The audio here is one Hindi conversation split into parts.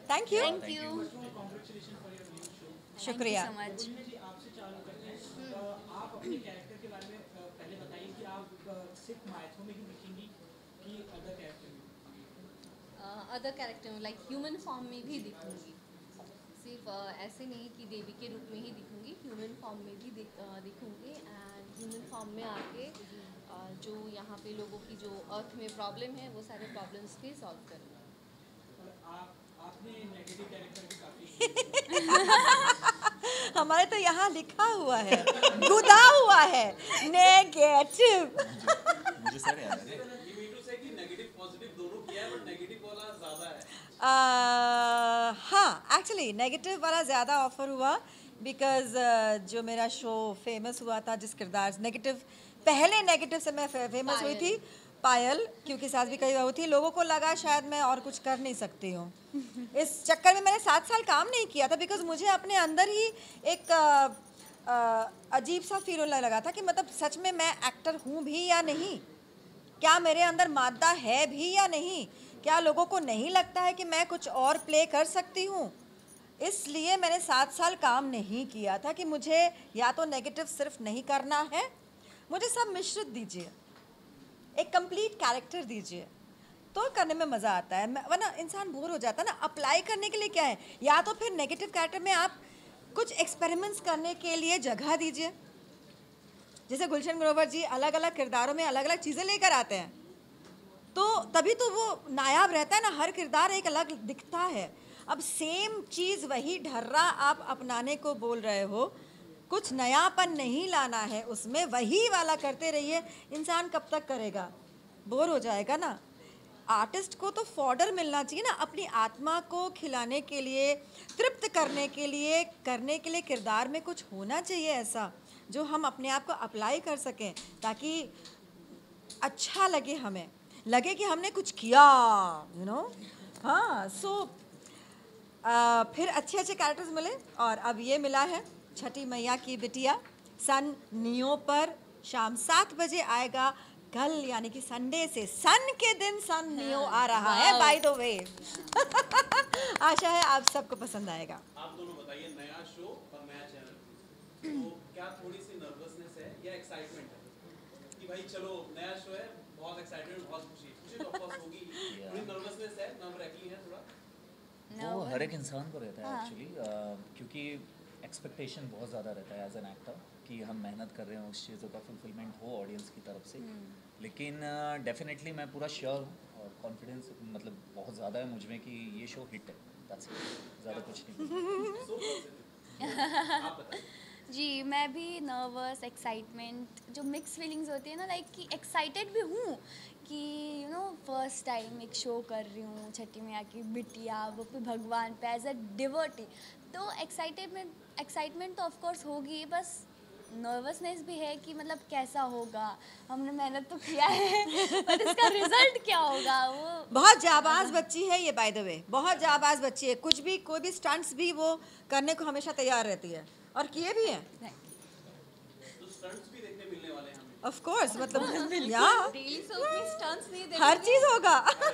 Thank you. थैंक यू, शुक्रिया। So much. जी आपसे चालू करते हैं। आप अपने कैरेक्टर के बारे में पहले बताइए कि आप सिर्फ माइथो में ही दिखेंगी कि अदर कैरेक्टर में? अदर कैरेक्टर में लाइक ह्यूमन फॉर्म में भी दिखूंगी। सिर्फ ऐसे नहीं कि देवी के रूप में ही दिखूंगी, ह्यूमन फॉर्म में भी दिखूंगी। एंड ह्यूमन फॉर्म में आके जो यहाँ पे लोगों की जो अर्थ में प्रॉब्लम है वो सारे प्रॉब्लम्स भी सॉल्व करूँगी। आपने नेगेटिव कैरेक्टर भी काफी हमारे तो यहाँ लिखा हुआ है, गुदा हुआ है, नेगेटिव। मुझे सर याद है कि नेगेटिव पॉजिटिव दोनों किया है, बट नेगेटिव वाला ज्यादा है। हाँ, एक्चुअली नेगेटिव वाला ज़्यादा ऑफर हुआ बिकॉज जो मेरा शो फेमस हुआ था, जिस किरदार नेगेटिव, पहले नेगेटिव से मैं फेमस हुई थी, पायल, क्योंकि सास भी कई बार हुई थी, लोगों को लगा शायद मैं और कुछ कर नहीं सकती हूँ। इस चक्कर में मैंने 7 साल काम नहीं किया था बिकॉज मुझे अपने अंदर ही एक अजीब सा फील होने लगा था कि मतलब सच में मैं एक्टर हूँ भी या नहीं, क्या मेरे अंदर मादा है भी या नहीं, क्या लोगों को नहीं लगता है कि मैं कुछ और प्ले कर सकती हूँ। इसलिए मैंने 7 साल काम नहीं किया था कि मुझे या तो नेगेटिव सिर्फ नहीं करना है, मुझे सब मिश्रित दीजिए, एक कंप्लीट कैरेक्टर दीजिए, तो करने में मज़ा आता है। वरना इंसान बोर हो जाता है ना। अप्लाई करने के लिए क्या है, या तो फिर नेगेटिव कैरेक्टर में आप कुछ एक्सपेरिमेंट्स करने के लिए जगह दीजिए। जैसे गुलशन ग्रोवर जी अलग अलग किरदारों में अलग अलग चीज़ें लेकर आते हैं, तो तभी तो वो नायाब रहता है ना, हर किरदार एक अलग दिखता है। अब सेम चीज़ वही ढर्रा आप अपनाने को बोल रहे हो, कुछ नयापन नहीं लाना है उसमें, वही वाला करते रहिए, इंसान कब तक करेगा, बोर हो जाएगा ना। आर्टिस्ट को तो फॉडर मिलना चाहिए ना, अपनी आत्मा को खिलाने के लिए, तृप्त करने के लिए किरदार में कुछ होना चाहिए ऐसा जो हम अपने आप को अप्लाई कर सकें, ताकि अच्छा लगे, हमें लगे कि हमने कुछ किया, यू नो। हाँ, सो फिर अच्छे अच्छे कैरेक्टर्स मिले, और अब ये मिला है छठी मैया की बिटिया। सन नियो पर शाम 7 बजे आएगा कल, यानी कि संडे से, सन के दिन सन नियो आ रहा है, बाय द वे। आशा है आप सबको पसंद आएगा। आप दोनों बताइए, नया शो और नया चैनल, तो क्या थोड़ी सी नर्वसनेस है या एक्साइटमेंट है कि भाई चलो नया शो है, बहुत एक्साइटमेंट, बहुत खुशी तो ऑफ कोर्स होगी, थोड़ी नर्वसनेस है, नर्व रैकिंग है थोड़ा? वो हर एक इंसान को रहता है एक्चुअली, क्योंकि एक्सपेक्टेशन बहुत ज़्यादा रहता है एज एन एक्टर कि हम मेहनत कर रहे हैं, उस चीज़ों का फुलफिलमेंट हो ऑडियंस की तरफ से। लेकिन डेफिनेटली मैं पूरा श्योर हूँ और कॉन्फिडेंस मतलब बहुत ज़्यादा है मुझ में कि ये शो हिट है, that's it, ज़्यादा कुछ नहीं। आप बताइए। जी, मैं भी नर्वस, एक्साइटमेंट, जो मिक्स फीलिंग्स होती है ना, लाइक कि एक्साइटेड भी हूँ कि यू नो फर्स्ट टाइम एक शो कर रही हूँ, छठी मैया की बिटिया, वो भी भगवान पे एज अ डिवोटी, तो एक्साइटमेंट तो ऑफ कोर्स होगी, बस नर्वसनेस भी है कि मतलब कैसा होगा, हमने मेहनत तो किया है पर इसका रिजल्ट क्या होगा। वो बहुत जाबाज बच्ची है ये, बाय द वे, बहुत जाबाज बच्ची है, कुछ भी कोई भी स्टंट्स भी वो करने को हमेशा तैयार रहती है, और किए भी हैं। तो स्टंट्स भी देखने मिलने वाले हैं हमें। ऑफ कोर्स, मतलब या डेली सोप में स्टंट्स नहीं देखेंगे, हर चीज़ होगा।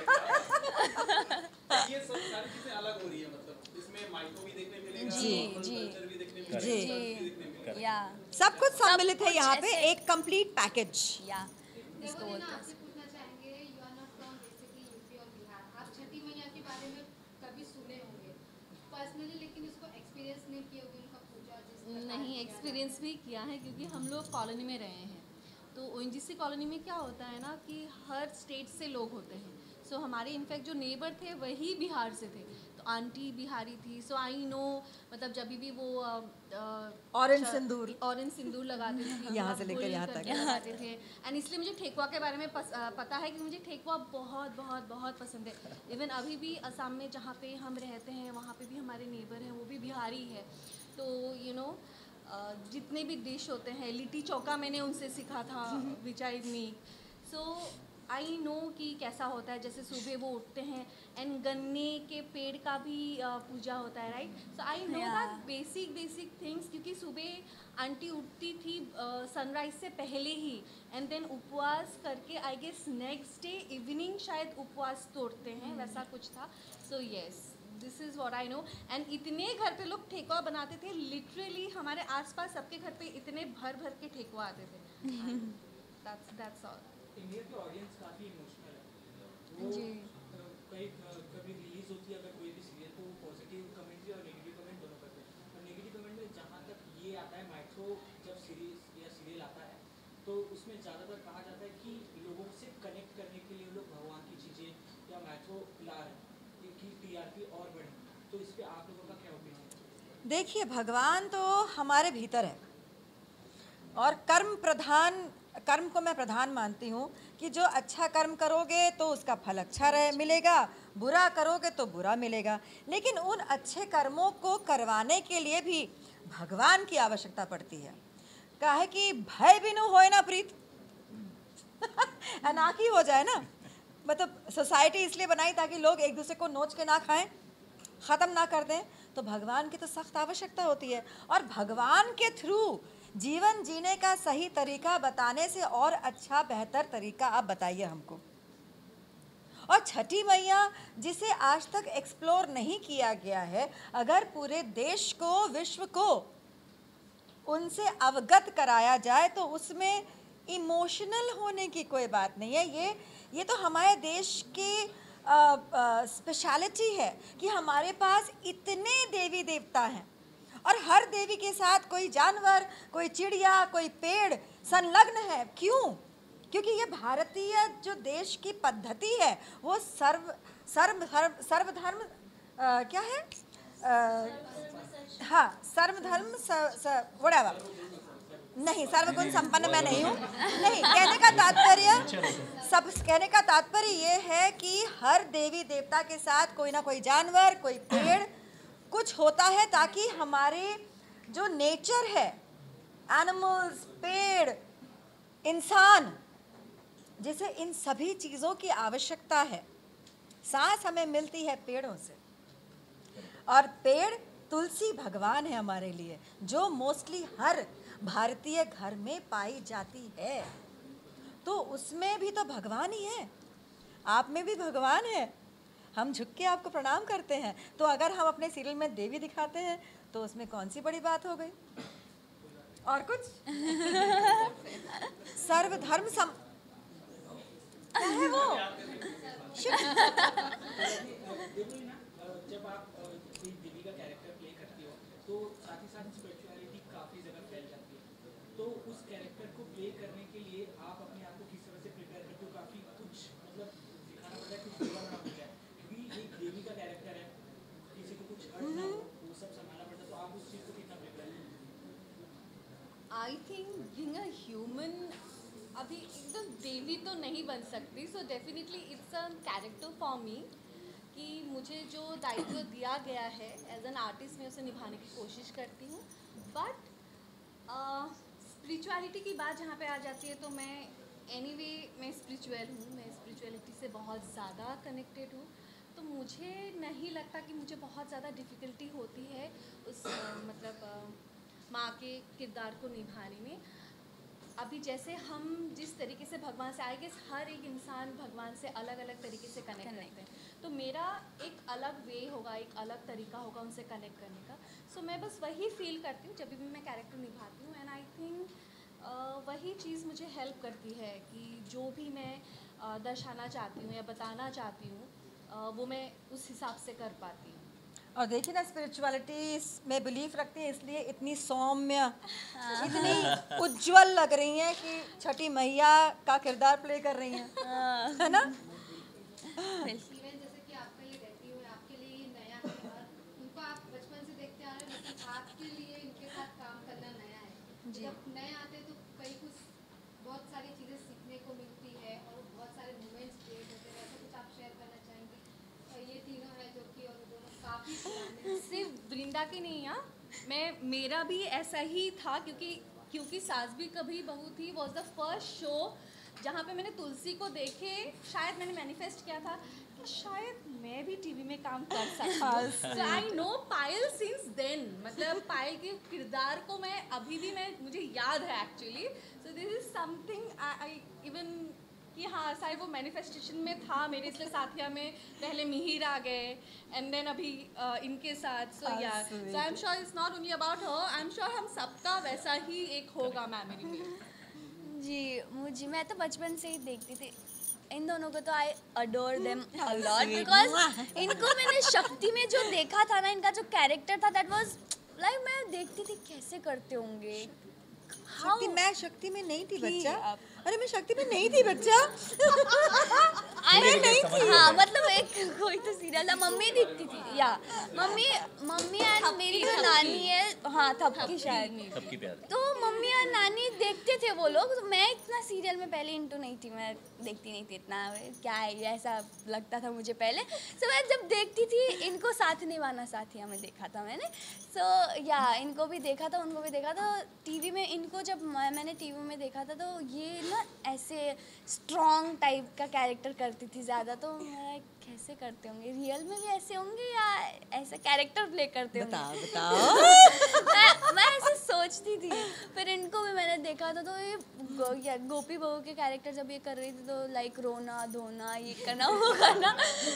ये सब सारी चीजें अलग हो रही है, मतलब इसमें माइको भी देखने मिलेगा, जी, कल्चर भी देखने मिलेगा, जी, stunts भी देखने मिलेगा। या सब कुछ सम्मिलित है कुछ यहाँ पे, ऐसे- एक कंप्लीट पैकेज। या इसको बोलते हैं। आपसे पूछना चाहेंगे, you are not from basically UP और बिहार, आप छठी मैया के बारे में कभी सुने होंगे पर्सनली, लेकिन उसको एक्सपीरियंस नहीं किए होंगे, उनका पूजा जिस प्रकार नहीं किया एक्सपीरियंस भी किया है, क्योंकि हम लोग कॉलोनी में रहे हैं। तो ओएनजीसी कॉलोनी में क्या होता है ना कि हर स्टेट से लोग होते हैं। सो हमारे इनफैक्ट जो नेबर थे वही बिहार से थे, तो आंटी बिहारी थी, सो आई नो, मतलब जब भी वो ऑरेंज सिंदूर ऑरेंज सिंदूर लगाते थे, यहाँ से लेकर यहाँ तक। लगाते थे। एंड इसलिए मुझे ठेकुआ के बारे में पता है कि मुझे ठेकुआ बहुत बहुत बहुत पसंद है। इवन अभी भी असम में जहाँ पे हम रहते हैं वहाँ पे भी हमारे नेबर हैं, वो भी बिहारी है। तो यू नो जितने भी डिश होते हैं, लिट्टी चौका मैंने उनसे सीखा था, विच I make. So I no कि कैसा होता है। जैसे सुबह वो उठते हैं एंड गन्ने के पेड़ का भी पूजा होता है, right. So I know that basic things, क्योंकि सुबह आंटी उठती थी सनराइज से पहले ही, एंड देन उपवास करके I guess next day evening शायद उपवास तोड़ते हैं, वैसा कुछ था। So yes, this is what I know. And इतने घर पे लोग ठेकुआ बनाते थे, लिटरली हमारे आसपास सबके घर पे इतने भर भर के ठेकुआ आते थे। That's all. इंडिया की ऑडियंस काफ़ी इमोशनल है। वो जी। कई कभी रिलीज होती है अगर कोई भी सीरियल तो पॉजिटिव कमेंट्री और नेगेटिव कमेंट दोनों करते हैं। और नेगेटिव कमेंट में जहाँ तक ये आता है, माइथो जब सीरीज या सीरियल आता है तो उसमें ज़्यादातर कहा जाता है कि लोगों से कनेक्ट करने के लिए लोग भगवान की चीज़ें या माइथो ला रहे हैं कि टीआरपी और बढ़े। तो इस पर आप लोगों का क्या ओपिनियन है? देखिए, भगवान तो हमारे भीतर है और कर्म को मैं प्रधान मानती हूँ कि जो अच्छा कर्म करोगे तो उसका फल अच्छा मिलेगा, बुरा करोगे तो बुरा मिलेगा। लेकिन उन अच्छे कर्मों को करवाने के लिए भी भगवान की आवश्यकता पड़ती है। काहे कि भय बिनु होए ना प्रीत अनाकी हो जाए ना। मतलब सोसाइटी इसलिए बनाई ताकि लोग एक दूसरे को नोच के ना खाएं, ख़त्म ना कर दें। तो भगवान की तो सख्त आवश्यकता होती है और भगवान के थ्रू जीवन जीने का सही तरीका बताने से और अच्छा बेहतर तरीका आप बताइए हमको। और छठी मैया जिसे आज तक एक्सप्लोर नहीं किया गया है, अगर पूरे देश को, विश्व को उनसे अवगत कराया जाए तो उसमें इमोशनल होने की कोई बात नहीं है। ये तो हमारे देश की स्पेशलिटी है कि हमारे पास इतने देवी देवता हैं और हर देवी के साथ कोई जानवर, कोई चिड़िया, कोई पेड़ संलग्न है। क्यों? क्योंकि ये भारतीय जो देश की पद्धति है वो सर्वधर्म क्या है, हाँ, सर्वधर्म वड़ेवर नहीं, सर्वगुण संपन्न मैं नहीं हूँ। नहीं, कहने का तात्पर्य ये है कि हर देवी देवता के साथ कोई ना कोई जानवर, कोई पेड़ कुछ होता है ताकि हमारे जो नेचर है, एनिमल्स, पेड़, इंसान, जिसे इन सभी चीज़ों की आवश्यकता है। सांस हमें मिलती है पेड़ों से और पेड़ तुलसी भगवान है हमारे लिए, जो मोस्टली हर भारतीय घर में पाई जाती है। तो उसमें भी तो भगवान ही है, आप में भी भगवान है। हम झुक के आपको प्रणाम करते हैं। तो अगर हम अपने सीरियल में देवी दिखाते हैं तो उसमें कौन सी बड़ी बात हो गई? और कुछ सर्वधर्म क्या है वो? देखो ना, जब आप कोई देवी का कैरेक्टर प्ले करती हो तो साथ ही साथ स्पिरिचुअलिटी काफ़ी जगह फैल जाती है। तो उस कैरेक्टर को प्ले करने के लिए आप अपने आप को किस तरह से प्रिपेयर करते हो? काफ़ी कुछ मतलब दिखाना पड़ता है, कुछ बुरा ना हो जाए, क्योंकि एक देवी का कैरेक्टर है, किसी को कुछ हर्ट ना हो, वो सब संभालना पड़ता है। तो आप उस चीज़ को कितना प्रिपेयर करते? I think being a human, अभी एकदम देवी तो नहीं बन सकती। So definitely it's a character for me कि मुझे जो दायित्व दिया गया है एज एन आर्टिस्ट, मैं उसे निभाने की कोशिश करती हूँ। बट स्पिरिचुअलिटी की बात जहाँ पे आ जाती है तो मैं एनीवे मैं स्पिरिचुअल हूँ, मैं स्पिरिचुअलिटी से बहुत ज़्यादा कनेक्टेड हूँ। तो मुझे नहीं लगता कि मुझे बहुत ज़्यादा डिफ़िकल्टी होती है उस माँ के किरदार को निभाने में। अभी जैसे हम जिस तरीके से भगवान से, आई गेस हर एक इंसान भगवान से अलग अलग तरीके से कनेक्ट करते हैं, तो मेरा एक अलग वे होगा, एक अलग तरीका होगा उनसे कनेक्ट करने का। सो मैं बस वही फील करती हूँ जब भी मैं कैरेक्टर निभाती हूँ। एंड आई थिंक वही चीज़ मुझे हेल्प करती है कि जो भी मैं दर्शाना चाहती हूँ या बताना चाहती हूँ वो मैं उस हिसाब से कर पाती हूँ। और देखिए ना, स्पिरिचुअलिटी में बिलीफ रखती है इसलिए इतनी सौम्य, इतनी उज्जवल लग रही हैं कि छठी मैया का किरदार प्ले कर रही हैं, है ना? इवन जैसे कि आपका ये रहती है, आपके लिए ये नया है और उनको आप बचपन से देखते आ रहे हैं, लेकिन आपके लिए इनके साथ काम करना नया है। जब नए आते हैं तो कई कुछ बहुत सारी चीज़ें सीखने को मिलती है और बहुत सारे मोमेंट्स क्रिएट होते हैं। ऐसा कुछ आप शेयर करना चाहेंगे? और ये तीनों है जो कि और दोनों काफ़ी पुराने, सिर्फ वृंदा की नहीं है, मेरा भी ऐसा ही था क्योंकि सास भी कभी बहू थी वॉज द फर्स्ट शो जहाँ पे मैंने तुलसी को देखे। शायद मैंने मैनिफेस्ट किया था कि शायद मैं भी टीवी में काम कर सकती हूँ। So I know Payal since then, मतलब पायल के किरदार को मैं अभी भी मुझे याद है actually. So this is something I even कि हाँ साहिब वो मैनिफेस्टेशन में था मेरे, इसलिए साथिया में पहले मिहिर आ गए एंड देन अभी इनके साथ. So yeah so I am sure it's not only about her, I am sure हम सबका वैसा ही एक होगा मैम मेरी में. जी मैं तो बचपन से ही देखती थी इन दोनों को, तो I adore them a lot because इनको मैंने शक्ति में जो देखा था ना, इनका जो कैरेक्टर था दैट वाज लाइक मैं देखती थी कैसे करते होंगे. शक्ति में नहीं थी बच्चा. अरे मैं शक्ति में नहीं थी बच्चा. मैं नहीं थी. हाँ मतलब एक कोई तो सीरियल था, मम्मी दिखती थी या मम्मी एंड मेरी जो नानी है, हाँ थपकी शायद, थपकी प्यार. तो मम्मी और नानी देखते थे वो लोग. तो मैं इतना सीरियल में पहले इंटू नहीं थी, मैं देखती नहीं थी इतना, क्या है ये ऐसा लगता था मुझे पहले. सो मैं जब देखती थी इनको साथ निभाना साथिया में देखा था मैंने. सो या इनको भी देखा था, उनको भी देखा था टीवी में. इनको जब मैंने टीवी में देखा था तो ये ना ऐसे स्ट्रॉन्ग टाइप का कैरेक्टर करती थी ज़्यादा. तो मैं कैसे करते होंगे, रियल में भी ऐसे होंगे या ऐसा कैरेक्टर प्ले करते होंगे, बताओ. मैं ऐसे सोचती थी. फिर इनको भी मैंने देखा था तो ये गोपी बहू के कैरेक्टर जब ये कर रही थी तो लाइक रोना धोना ये करना वो करना,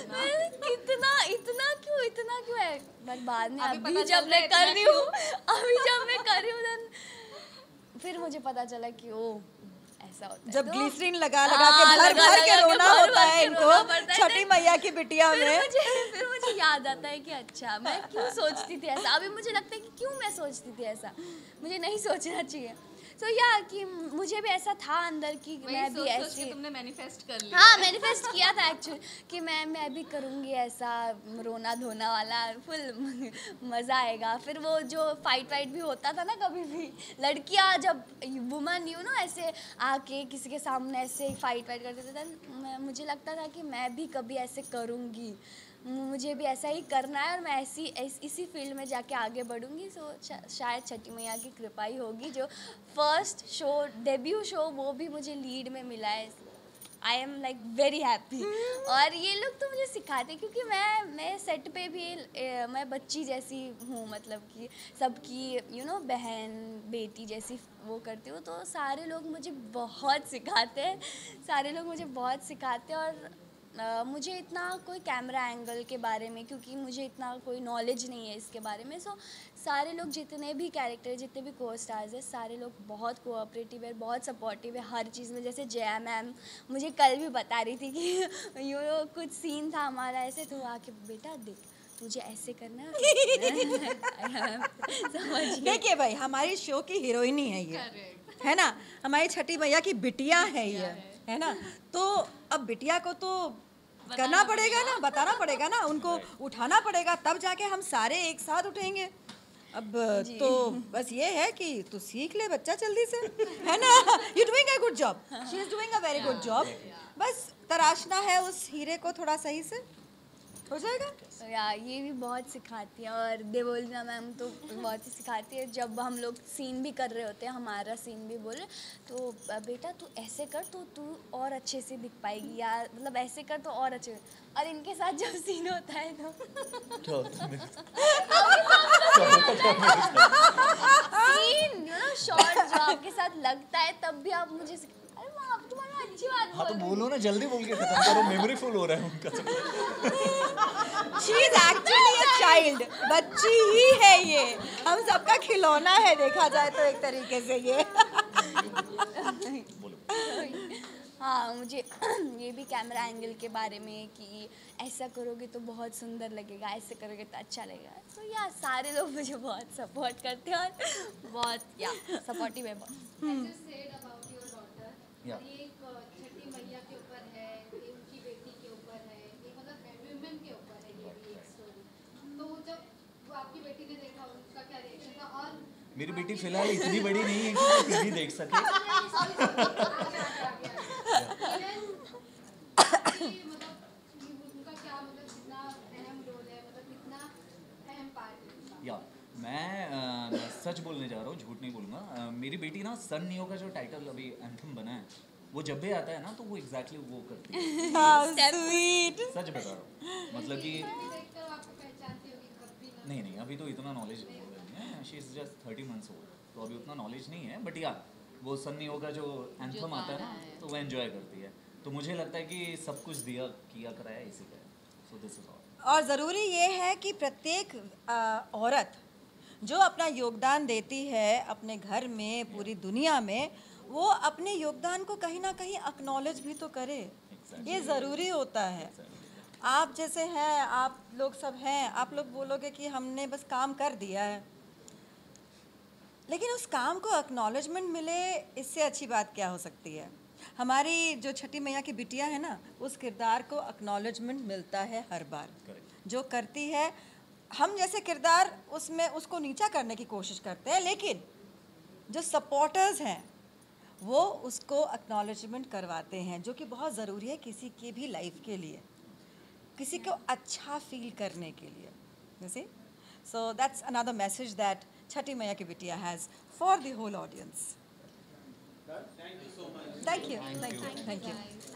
इतना क्यों है. बट बाद में अभी जब मैं कर रही हूँ देन फिर मुझे पता चला कि ओ ऐसा होता है. जब ग्लिसरीन लगा के भर के रोना होता है इनको छठी मैया की बिटिया में. फिर मुझे याद आता है कि अच्छा मैं क्यों सोचती थी ऐसा. अभी मुझे लगता है कि क्यों मैं सोचती थी ऐसा, मुझे नहीं सोचना चाहिए. सो या कि मुझे भी ऐसा था अंदर कि मैं भी ऐसी, तुमने मैनिफेस्ट कर लिया. हाँ मैनिफेस्ट किया था एक्चुअली कि मैं भी करूँगी ऐसा रोना धोना वाला, फुल मज़ा आएगा. फिर वो जो फाइट भी होता था ना, कभी भी लड़कियाँ जब वुमन ऐसे आके किसी के सामने ऐसे फाइट करते थे, मुझे लगता था कि मैं भी कभी ऐसे करूँगी, मुझे भी ऐसा ही करना है और मैं इसी फील्ड में जाके आगे बढ़ूंगी. सो शायद छठी मैया की कृपा ही होगी. जो फर्स्ट शो डेब्यू शो वो भी मुझे लीड में मिला है. I am like very happy. और ये लोग तो मुझे सिखाते, क्योंकि मैं सेट पे भी मैं बच्ची जैसी हूँ, मतलब कि सबकी बहन बेटी जैसी वो करती हूँ. तो सारे लोग मुझे बहुत सिखाते हैं. और मुझे इतना कोई कैमरा एंगल के बारे में, क्योंकि मुझे इतना कोई नॉलेज नहीं है इसके बारे में. सो सारे लोग जितने भी कैरेक्टर जितने भी को स्टार्स हैं, सारे लोग बहुत कोऑपरेटिव है, बहुत सपोर्टिव है हर चीज़ में. जैसे जया मैम मुझे कल भी बता रही थी कि कुछ सीन था हमारा ऐसे, तो आके बेटा देख तुझे ऐसे करना है. देखिए भाई, हमारी शो की हीरोइन ही है ये, है ना. हमारी छठी मैया की बिटिया है ये, है ना. तो अब बिटिया को तो करना पड़ेगा ना, बताना पड़ेगा ना, उनको उठाना पड़ेगा, तब जाके हम सारे एक साथ उठेंगे. अब तो बस ये है कि तू सीख ले बच्चा जल्दी से, है ना. You doing a good job, she is doing a very good job. बस तराशना है उस हीरे को थोड़ा सही से, हो जाएगा. तो यार ये भी बहुत सिखाती है. और देवोलिना मैम तो बहुत ही सिखाती है. जब हम लोग सीन भी कर रहे होते हैं, हमारा सीन भी बोल रहे, तो बेटा तू ऐसे कर तो तू और अच्छे से दिख पाएगी, यार मतलब ऐसे कर तो और अच्छे. और इनके साथ जब सीन होता है तो सीन शॉर्ट जो आपके साथ लगता है, तब भी आप मुझे तुम्हारा अच्छी बात. हाँ तो बोलो ना, जल्दी बोल के खत्म करो, मेमोरी फुल हो रहा है उनका. She is actually a child, बच्ची ही है ये, हम सबका खिलौना है देखा जाए तो एक तरीके से ये. हाँ मुझे ये भी कैमरा एंगल के बारे में कि ऐसा करोगे तो बहुत सुंदर लगेगा, ऐसे करोगे तो अच्छा लगेगा. तो यार सारे लोग मुझे बहुत सपोर्ट करते हैं और बहुत सपोर्टिव है बहुत. ये एक छठी मैया के ऊपर है, ये उनकी बेटी के ऊपर है, ये मतलब वुमेन के ऊपर है ये भी एक स्टोरी. तो जब वो आपकी बेटी ने देखा उसका क्या रिएक्शन था? और मेरी बेटी फिलहाल इतनी बड़ी नहीं है कि वो टीवी देख सके. मतलब उनका क्या मतलब कितना अहम रोल है, मतलब कितना अहम पार्ट है? या मैं सच बोलने जा रहा हूँ, झूठ नहीं बोलूँगा. मेरी बेटी ना सन नियो का जो टाइटल अभी एंथम बना है, वो जब भी आता है ना तो वो एग्जैक्टली वो करती है. स्वीट. सच बता रहा हूँ, मतलब कि देखकर आपको पहचानती होगी कभी ना? नहीं अभी तो इतना नॉलेज नहीं है. She is just 30 months old, तो अभी उतना नॉलेज नहीं है. बट या वो सन नियो का जो एंथम आता है ना, तो वो एंजॉय करती है. तो मुझे लगता है कि सब कुछ दिया किया कराया इसी का, सो दिस इज ऑल। और ज़रूरी ये है कि प्रत्येक औरत जो अपना योगदान देती है अपने घर में, पूरी दुनिया में, वो अपने योगदान को कहीं ना कहीं एक्नॉलेज भी तो करे। ये ज़रूरी होता है। आप जैसे हैं, आप लोग सब हैं, आप लोग बोलोगे कि हमने बस काम कर दिया है, लेकिन उस काम को एक्नॉलेजमेंट मिले, इससे अच्छी बात क्या हो सकती है। हमारी जो छठी मैया की बिटिया है ना, उस किरदार को एक्नॉलेजमेंट मिलता है हर बार। जो करती है, हम जैसे किरदार उसमें उसको नीचा करने की कोशिश करते हैं, लेकिन जो सपोर्टर्स हैं वो उसको एक्नॉलेजमेंट करवाते हैं, जो कि बहुत ज़रूरी है किसी की भी लाइफ के लिए, किसी को अच्छा फील करने के लिए। You see? So that's another message that Chhati Maiya Ki Bitiya has for the whole audience. Thank you so much. Thank you. Thank you. Thank you.